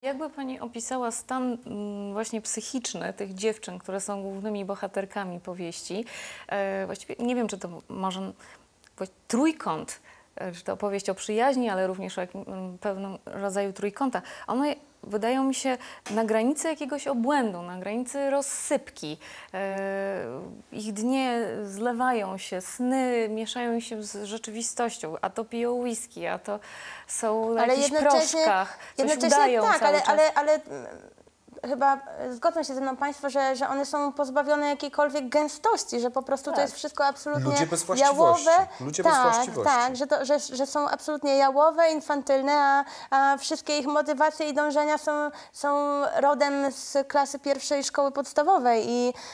Jakby pani opisała stan właśnie psychiczny tych dziewczyn, które są głównymi bohaterkami powieści? Właściwie nie wiem, czy to może trójkąt, czy to opowieść o przyjaźni, ale również o pewnym rodzaju trójkąta. One wydają mi się na granicy jakiegoś obłędu, na granicy rozsypki. Ich dnie zlewają się, sny mieszają się z rzeczywistością, a to piją whisky, a to są na jakichś proszkach, coś udają tak, cały czas. ale chyba zgodzą się ze mną Państwo, że one są pozbawione jakiejkolwiek gęstości, że po prostu to jest wszystko absolutnie ludzie bez właściwości. jałowe. Ludzie bez właściwości. Tak, że są absolutnie jałowe, infantylne, a wszystkie ich motywacje i dążenia są rodem z klasy pierwszej szkoły podstawowej.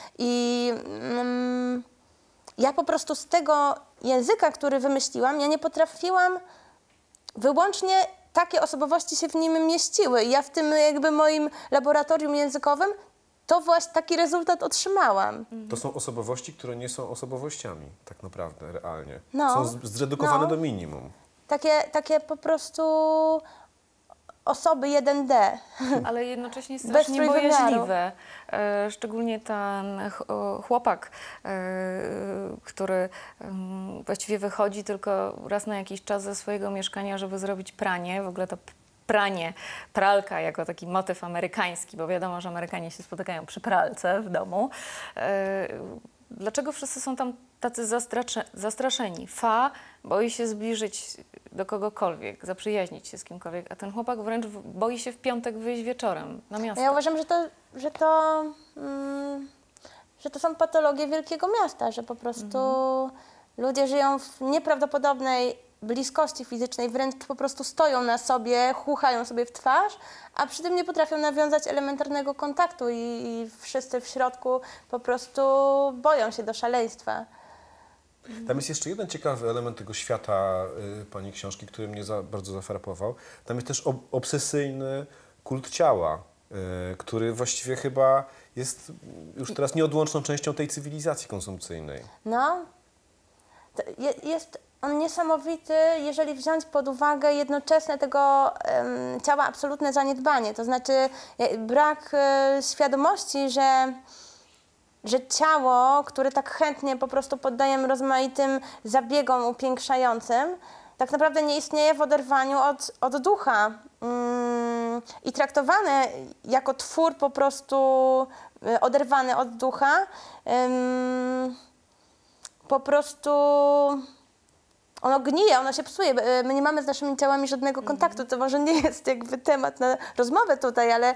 Ja po prostu z tego języka, który wymyśliłam, ja nie potrafiłam wyłącznie takie osobowości się w nim mieściły. I ja w tym jakby moim laboratorium językowym to właśnie taki rezultat otrzymałam. To są osobowości, które nie są osobowościami tak naprawdę, realnie. No, są zredukowane do minimum. Takie po prostu osoby 1D. Ale jednocześnie strasznie bojaźliwe. Szczególnie ten chłopak, który właściwie wychodzi tylko raz na jakiś czas ze swojego mieszkania, żeby zrobić pranie. W ogóle to pranie, pralka jako taki motyw amerykański, bo wiadomo, że Amerykanie się spotykają przy pralce w domu. Dlaczego wszyscy są tam tacy zastraszeni? Fa boi się zbliżyć do kogokolwiek, zaprzyjaźnić się z kimkolwiek, a ten chłopak wręcz boi się w piątek wyjść wieczorem na miasto. Ja uważam, że to są patologie wielkiego miasta, że po prostu ludzie żyją w nieprawdopodobnej bliskości fizycznej, wręcz po prostu stoją na sobie, chuchają sobie w twarz, a przy tym nie potrafią nawiązać elementarnego kontaktu i wszyscy w środku po prostu boją się do szaleństwa. Tam jest jeszcze jeden ciekawy element tego świata pani książki, który mnie bardzo zafrapował. Tam jest też obsesyjny kult ciała, który właściwie chyba jest już teraz nieodłączną częścią tej cywilizacji konsumpcyjnej. No, jest on niesamowity, jeżeli wziąć pod uwagę jednoczesne tego ciała absolutne zaniedbanie, to znaczy brak świadomości, że ciało, które tak chętnie po prostu poddajemy rozmaitym zabiegom upiększającym, tak naprawdę nie istnieje w oderwaniu od ducha i traktowane jako twór po prostu oderwany od ducha, po prostu ono gnije, ono się psuje. My nie mamy z naszymi ciałami żadnego kontaktu. To może nie jest jakby temat na rozmowę tutaj, ale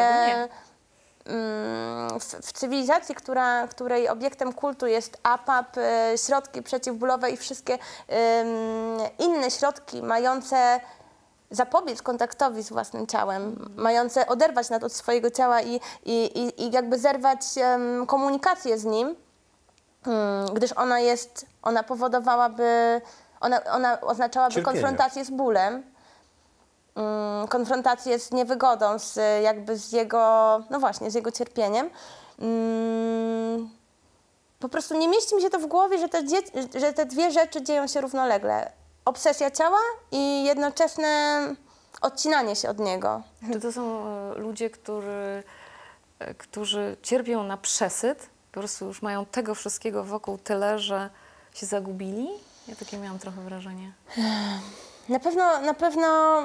w cywilizacji, której obiektem kultu jest APAP, środki przeciwbólowe i wszystkie inne środki mające zapobiec kontaktowi z własnym ciałem, mające oderwać nas od swojego ciała i jakby zerwać komunikację z nim, gdyż ona powodowałaby, ona oznaczałaby cierpienie. Konfrontację z bólem, konfrontację z niewygodą, z jego, no właśnie, z jego cierpieniem. Po prostu nie mieści mi się to w głowie, że te dwie rzeczy dzieją się równolegle. Obsesja ciała i jednoczesne odcinanie się od niego. Czy to są ludzie, którzy cierpią na przesyt? Po prostu już mają tego wszystkiego wokół tyle, że się zagubili? Ja takie miałam trochę wrażenie. Na pewno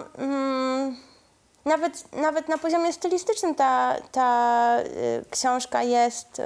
nawet na poziomie stylistycznym ta książka jest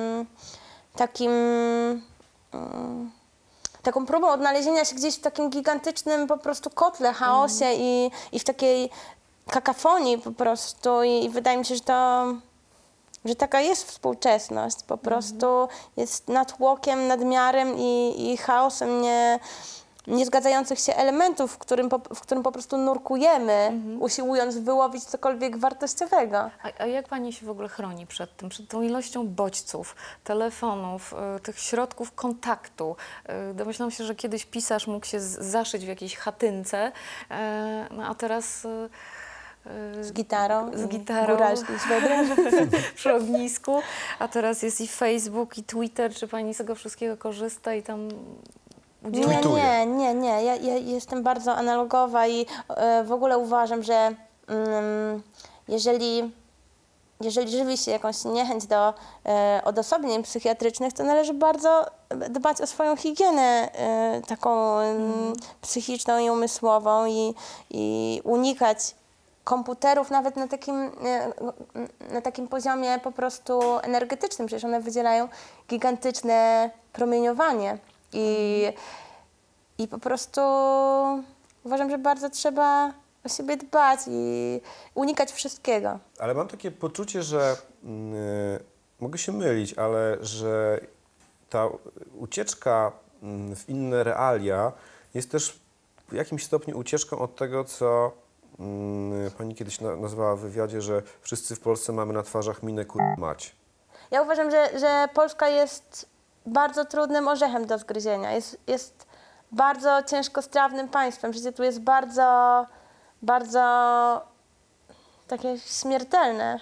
taką próbą odnalezienia się gdzieś w takim gigantycznym po prostu kotle, chaosie i w takiej kakafonii po prostu i wydaje mi się, że taka jest współczesność, po prostu jest natłokiem, nadmiarem i chaosem niezgadzających się elementów, w którym po prostu nurkujemy, usiłując wyłowić cokolwiek wartościowego. A jak pani się w ogóle chroni przed tym, przed tą ilością bodźców, telefonów, tych środków kontaktu? Domyślam się, że kiedyś pisarz mógł się zaszyć w jakiejś chatynce, no a teraz... Z gitarą, góralskim swedrem przy ognisku, a teraz jest i Facebook, i Twitter. Czy pani z tego wszystkiego korzysta i tam udziela? Nie. Ja jestem bardzo analogowa i w ogóle uważam, że jeżeli żywi się jakąś niechęć do odosobnień psychiatrycznych, to należy bardzo dbać o swoją higienę taką psychiczną i umysłową i unikać komputerów nawet na takim poziomie po prostu energetycznym. Przecież one wydzielają gigantyczne promieniowanie i po prostu uważam, że bardzo trzeba o siebie dbać i unikać wszystkiego. Ale mam takie poczucie, że mogę się mylić, ale że ta ucieczka w inne realia jest też w jakimś stopniu ucieczką od tego, co pani kiedyś nazwała w wywiadzie, że wszyscy w Polsce mamy na twarzach minę mać. Ja uważam, że Polska jest bardzo trudnym orzechem do zgryzienia. Jest bardzo ciężkostrawnym państwem. Przecież tu jest bardzo takie śmiertelne.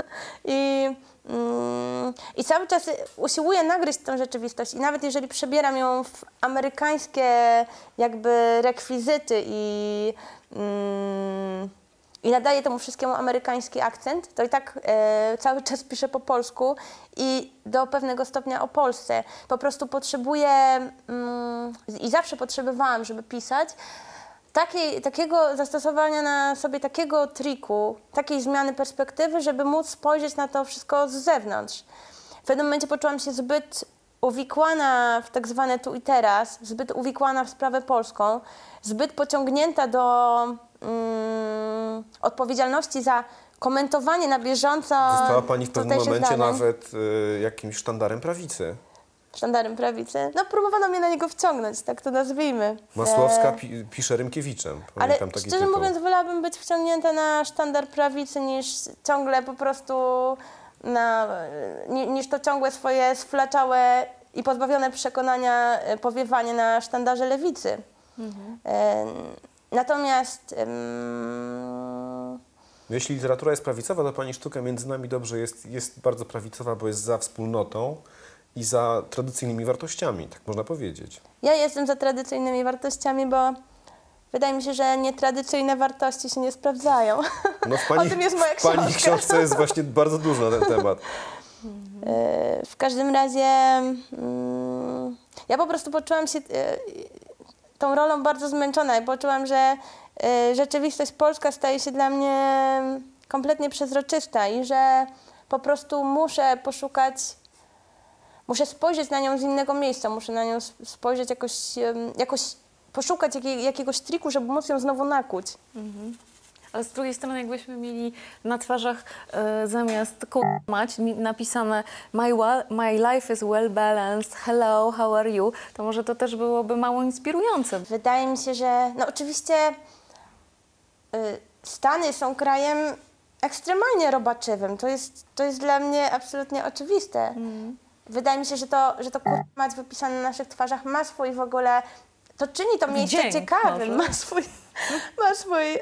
I cały czas usiłuję nagryźć tę rzeczywistość i nawet jeżeli przebieram ją w amerykańskie jakby rekwizyty i nadaję temu wszystkiemu amerykański akcent, to i tak cały czas piszę po polsku i do pewnego stopnia o Polsce. Po prostu potrzebuję i zawsze potrzebowałam, żeby pisać, takiego zastosowania na sobie takiego triku, takiej zmiany perspektywy, żeby móc spojrzeć na to wszystko z zewnątrz. W pewnym momencie poczułam się zbyt uwikłana w tak zwane tu i teraz, zbyt uwikłana w sprawę polską, zbyt pociągnięta do odpowiedzialności za komentowanie na bieżąco. Została pani w pewnym momencie nawet jakimś sztandarem prawicy. Sztandarem prawicy? No próbowano mnie na niego wciągnąć, tak to nazwijmy. Masłowska pisze Rymkiewiczem. Ale taki szczerze tytuł. mówiąc, wolałabym być wciągnięta na sztandar prawicy niż ciągle po prostu niż to ciągłe swoje sflaczałe i pozbawione przekonania powiewanie na sztandarze lewicy. Natomiast jeśli literatura jest prawicowa, to pani sztuka Między nami dobrze jest bardzo prawicowa, bo jest za wspólnotą i za tradycyjnymi wartościami, tak można powiedzieć. Ja jestem za tradycyjnymi wartościami, bo wydaje mi się, że nietradycyjne wartości się nie sprawdzają. No o tym jest moja książka. W pani książce jest właśnie bardzo dużo na ten temat. W każdym razie ja po prostu poczułam się tą rolą bardzo zmęczona i poczułam, że rzeczywistość polska staje się dla mnie kompletnie przezroczysta i że po prostu muszę spojrzeć na nią z innego miejsca, muszę na nią spojrzeć jakoś poszukać jakiegoś triku, żeby móc ją znowu nakuć. Ale z drugiej strony, jakbyśmy mieli na twarzach zamiast mać napisane my life is well balanced, hello, how are you, to może to też byłoby mało inspirujące. Wydaje mi się, że no oczywiście Stany są krajem ekstremalnie robaczywym. To jest dla mnie absolutnie oczywiste. Wydaje mi się, że to mać wypisane na naszych twarzach ma swój w ogóle, to czyni to miejsce ciekawym, ma swój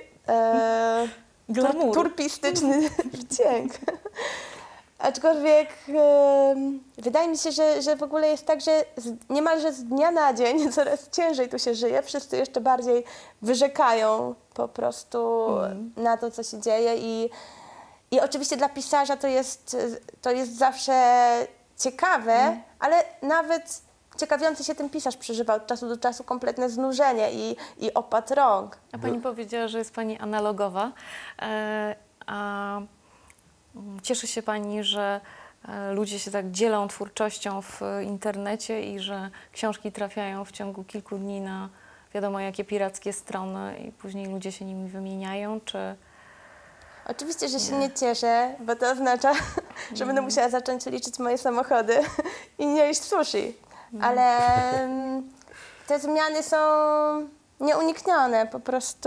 turpistyczny wdzięk. Aczkolwiek wydaje mi się, że w ogóle jest tak, że niemalże z dnia na dzień coraz ciężej tu się żyje. Wszyscy jeszcze bardziej wyrzekają po prostu na to, co się dzieje i oczywiście dla pisarza to jest zawsze ciekawe, ale nawet ciekawiący się tym pisarz przeżywa od czasu do czasu kompletne znużenie i opad rąk. A pani powiedziała, że jest pani analogowa, a cieszy się pani, że ludzie się tak dzielą twórczością w internecie i że książki trafiają w ciągu kilku dni na wiadomo jakie pirackie strony i później ludzie się nimi wymieniają, czy... Oczywiście, że się nie cieszę, bo to oznacza, że będę musiała zacząć liczyć moje samochody i nie jeść sushi. Ale te zmiany są nieuniknione, po prostu...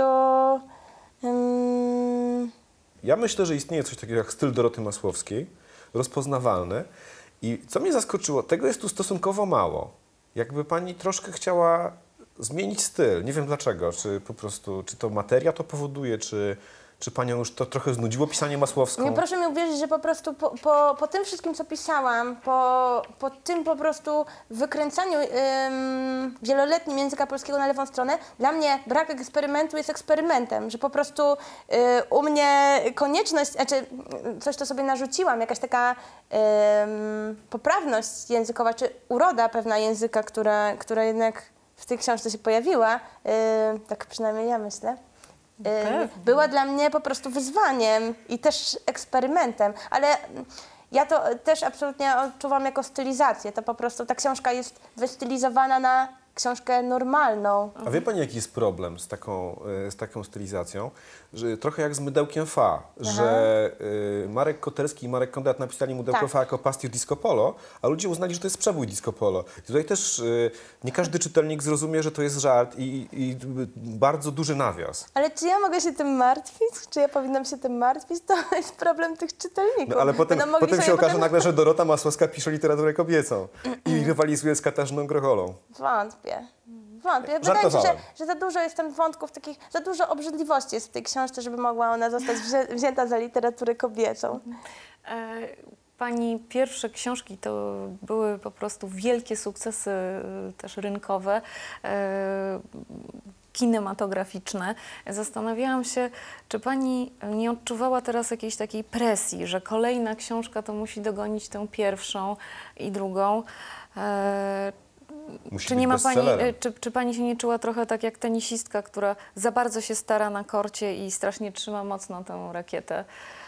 Ja myślę, że istnieje coś takiego jak styl Doroty Masłowskiej, rozpoznawalny. I co mnie zaskoczyło, tego jest tu stosunkowo mało. Jakby pani troszkę chciała zmienić styl. Nie wiem dlaczego, czy po prostu, czy to materia to powoduje, czy Czy panią już to trochę znudziło pisanie Masłowską? Nie, proszę mi uwierzyć, że po prostu po tym wszystkim, co pisałam, po tym po prostu wykręcaniu wieloletnim języka polskiego na lewą stronę, dla mnie brak eksperymentu jest eksperymentem, że po prostu u mnie konieczność, znaczy coś, to sobie narzuciłam, jakaś taka poprawność językowa, czy uroda pewna języka, która jednak w tej książce się pojawiła, tak przynajmniej ja myślę. Była dla mnie po prostu wyzwaniem i też eksperymentem, ale ja to też absolutnie odczuwam jako stylizację. To po prostu ta książka jest wystylizowana na książkę normalną. A wie pani, jaki jest problem z taką stylizacją? Że trochę jak z Mydełkiem Fa, że Marek Koterski i Marek Kondrad napisali Mydełko Fa jako pastisz disco polo, a ludzie uznali, że to jest przebój disco polo. I tutaj też nie każdy czytelnik zrozumie, że to jest żart i bardzo duży nawias. Ale czy ja mogę się tym martwić? Czy ja powinnam się tym martwić? To jest problem tych czytelników. No, ale potem się okaże nagle, że Dorota Masłowska pisze literaturę kobiecą i rywalizuje z Katarzyną Grocholą. Wątpię. Wydaje mi się, że za dużo jest tam wątków takich, za dużo obrzydliwości jest w tej książce, żeby mogła ona zostać wzięta za literaturę kobiecą. Pani pierwsze książki to były po prostu wielkie sukcesy też rynkowe, kinematograficzne. Zastanawiałam się, czy pani nie odczuwała teraz jakiejś takiej presji, że kolejna książka to musi dogonić tę pierwszą i drugą. Czy nie ma pani, czy pani się nie czuła trochę tak jak tenisistka, która za bardzo się stara na korcie i strasznie trzyma mocno tę rakietę?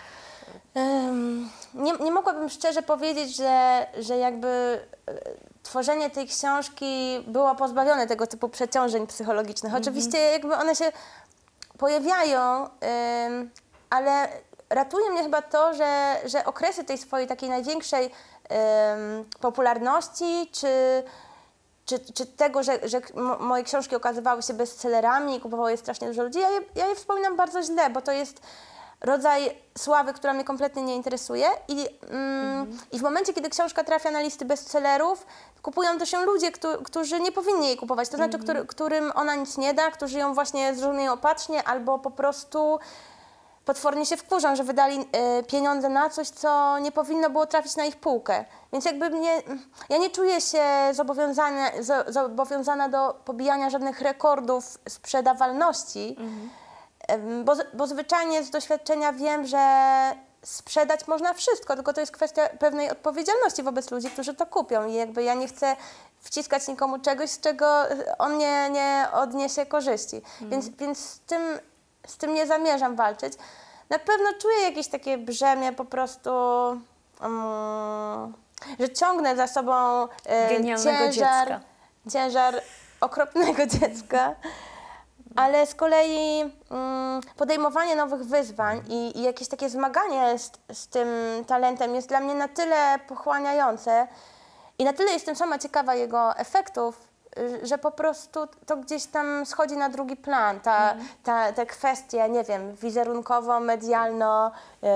Nie mogłabym szczerze powiedzieć, że jakby tworzenie tej książki było pozbawione tego typu przeciążeń psychologicznych. Oczywiście jakby one się pojawiają, ale ratuje mnie chyba to, że okresy tej swojej takiej największej popularności, czy tego, że moje książki okazywały się bestsellerami i kupowało je strasznie dużo ludzi, ja je wspominam bardzo źle, bo to jest rodzaj sławy, która mnie kompletnie nie interesuje i w momencie, kiedy książka trafia na listy bestsellerów, kupują to się ludzie, którzy nie powinni jej kupować, to znaczy, którym ona nic nie da, którzy ją właśnie zrozumieją opatrznie albo po prostu potwornie się wkurzą, że wydali pieniądze na coś, co nie powinno było trafić na ich półkę. Więc jakby ja nie czuję się zobowiązana do pobijania żadnych rekordów sprzedawalności, bo zwyczajnie z doświadczenia wiem, że sprzedać można wszystko, tylko to jest kwestia pewnej odpowiedzialności wobec ludzi, którzy to kupią i jakby ja nie chcę wciskać nikomu czegoś, z czego on nie odniesie korzyści. Więc z tym nie zamierzam walczyć. Na pewno czuję jakieś takie brzemię po prostu, że ciągnę za sobą ciężar okropnego dziecka, ale z kolei podejmowanie nowych wyzwań i jakieś takie zmaganie z tym talentem jest dla mnie na tyle pochłaniające i na tyle jestem sama ciekawa jego efektów, że po prostu to gdzieś tam schodzi na drugi plan, te kwestie, nie wiem, wizerunkowo, medialno,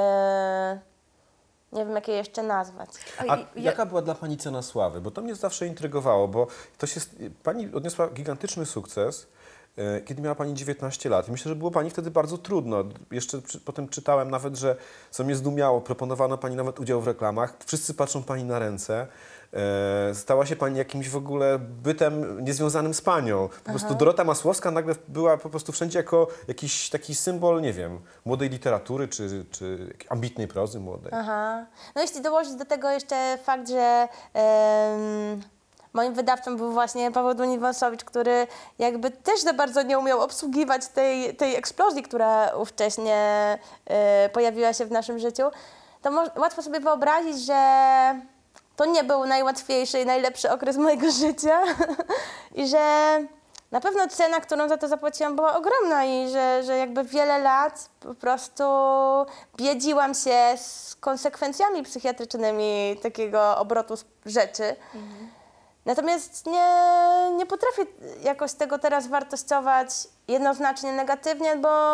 nie wiem, jak je jeszcze nazwać. A jaka była dla pani cena sławy? Bo to mnie zawsze intrygowało, bo pani odniosła gigantyczny sukces, kiedy miała pani 19 lat. I myślę, że było pani wtedy bardzo trudno. Jeszcze potem czytałem nawet, że, co mnie zdumiało, proponowano pani nawet udział w reklamach. Wszyscy patrzą pani na ręce. Stała się pani jakimś w ogóle bytem niezwiązanym z panią. Po prostu Dorota Masłowska nagle była po prostu wszędzie jako jakiś taki symbol, nie wiem, młodej literatury czy ambitnej prozy młodej. No jeśli dołożyć do tego jeszcze fakt, że moim wydawcą był właśnie Paweł Dłoni-Wąsowicz, który jakby też za bardzo nie umiał obsługiwać tej eksplozji, która ówcześnie pojawiła się w naszym życiu, to łatwo sobie wyobrazić, że to nie był najłatwiejszy i najlepszy okres mojego życia i że na pewno cena, którą za to zapłaciłam, była ogromna i że jakby wiele lat po prostu biedziłam się z konsekwencjami psychiatrycznymi takiego obrotu rzeczy. Natomiast nie potrafię jakoś tego teraz wartościować jednoznacznie negatywnie,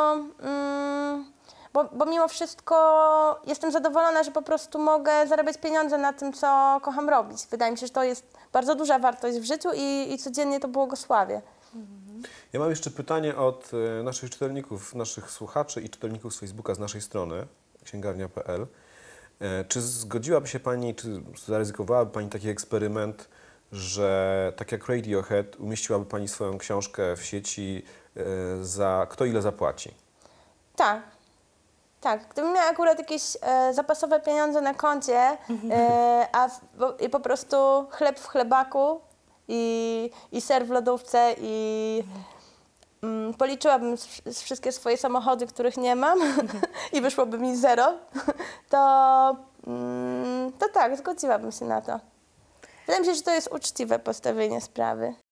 bo mimo wszystko jestem zadowolona, że po prostu mogę zarabiać pieniądze na tym, co kocham robić. Wydaje mi się, że to jest bardzo duża wartość w życiu i codziennie to błogosławię. Ja mam jeszcze pytanie od naszych czytelników, naszych słuchaczy i czytelników z Facebooka z naszej strony, księgarnia.pl. Czy zgodziłaby się Pani, czy zaryzykowałaby Pani taki eksperyment, że tak jak Radiohead umieściłaby Pani swoją książkę w sieci za kto ile zapłaci? Tak. Tak, gdybym miała akurat jakieś zapasowe pieniądze na koncie, i po prostu chleb w chlebaku i ser w lodówce i policzyłabym wszystkie swoje samochody, których nie mam i wyszłoby mi 0, to tak, zgodziłabym się na to. Wydaje mi się, że to jest uczciwe postawienie sprawy.